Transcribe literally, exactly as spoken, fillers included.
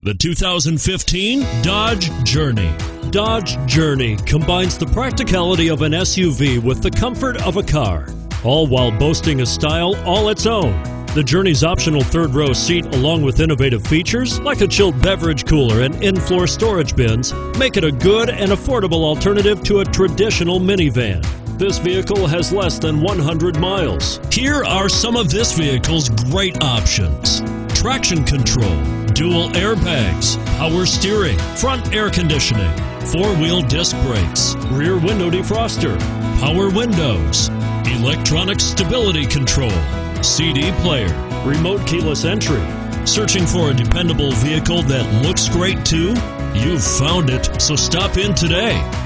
The two thousand fifteen Dodge Journey. Dodge Journey combines the practicality of an S U V with the comfort of a car, all while boasting a style all its own. The Journey's optional third-row seat, along with innovative features like a chilled beverage cooler and in-floor storage bins, make it a good and affordable alternative to a traditional minivan. This vehicle has less than one hundred miles. Here are some of this vehicle's great options: traction control, dual airbags, power steering, front air conditioning, four-wheel disc brakes, rear window defroster, power windows, electronic stability control, C D player, remote keyless entry. Searching for a dependable vehicle that looks great too? You've found it, so stop in today.